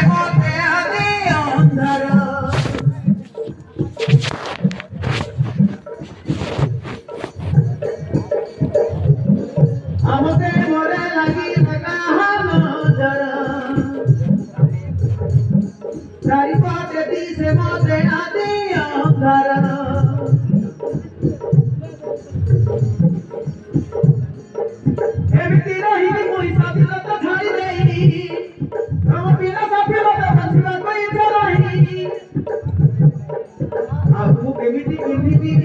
মতে আদি অন্ধার আমতে মরে লাগি কাহানো জর চারিপটে দিছে মতে আদি অন্ধার এমতি রহিবি মুই স্বাধীনতা ছাড়ি দেই তম বিনা স্বাধীনতা বঞ্চিবা কই রহি আপু কেমিতি পিন্ধিবি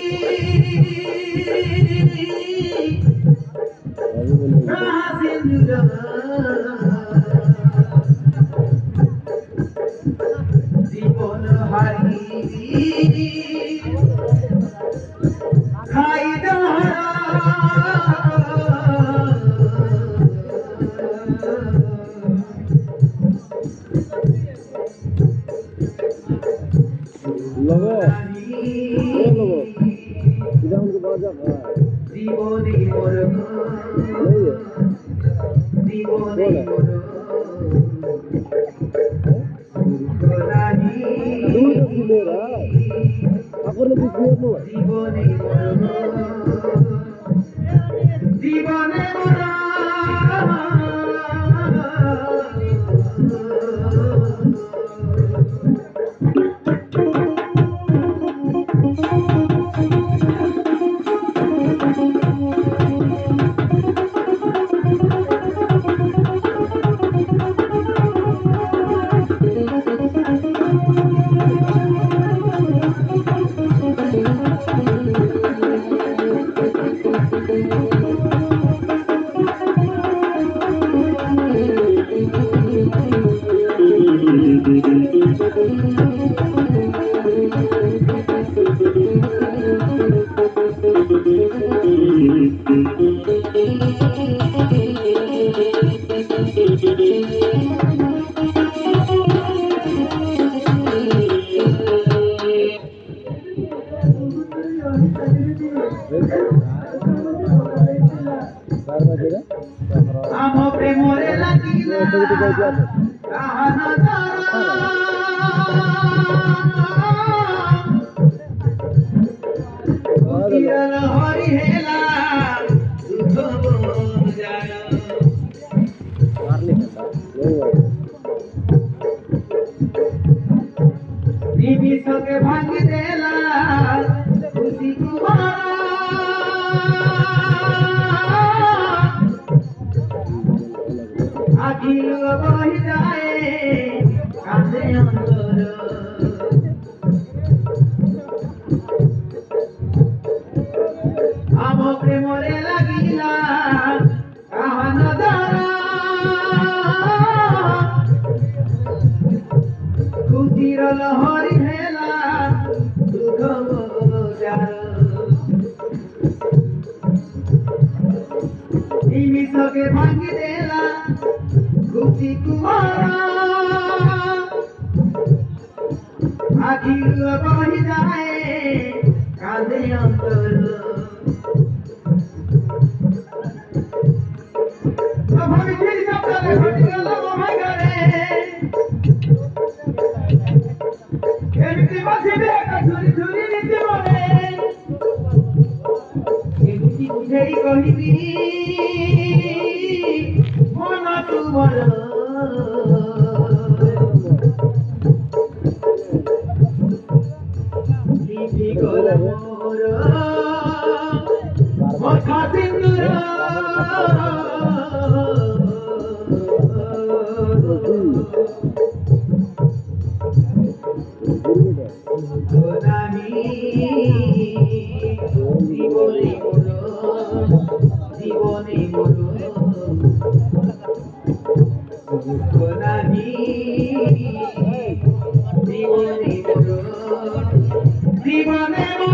কাহা সিন্দুর জীবন হারি খাই দহরা लोगो इधर उनको बाजा জীবনে মোর नहीं है জীবনে মোর গোলানি दूर से मेरा आपको ने दिख लिया तो জীবনে মোর জীবনে মোর আম প্রেমরে লাগিলা কাহানা তারা কিরণ হরি হেলা দুধ যায় নিমিষকে ভাঙি দেলা খুশি কুমার আখিল বহি যায় কাঁদে অন্তর আম প্রেমরে লাগিলা কাহানা দ্বারা খুশির লহরি হেলা দুঃখ যার নিমিষকে ভাঙি দেলা খুশি কুমারা আখিল বহি যায় কাঁদে অন্তর ভাবি ফির সপ্তাহে ঘটি গেল মহাই ঘরে এমনি বসিবে একা ঝুরি ঝুরি নিতে মনে এমনি বুঝেই কহিবি মন তুমর লিপি গল মোর মথা সিন্দুর গোলানি জীবনে মোর জীবনে মোর গোলানি জীবনে মোর জীবনে মোর